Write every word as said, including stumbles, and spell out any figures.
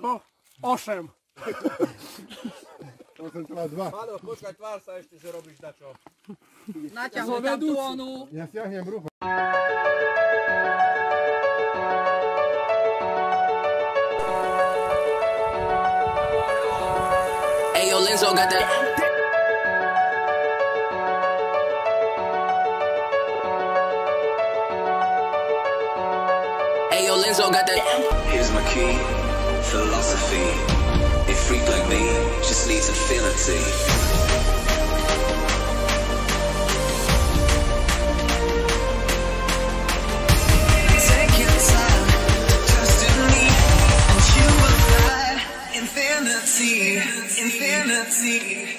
Koľko? osem. osem celá dva. Mado, počkaj, tvár sa ešte, že robíš dačo. Naťahuj tam tú onu. Ja stiahnem brucho. Ayo, Lenzo got that. Ayo, Lenzo got that. Here's my key, philosophy. A freak like me just needs infinity. Take your time, trust in me, and you will find infinity, infinity.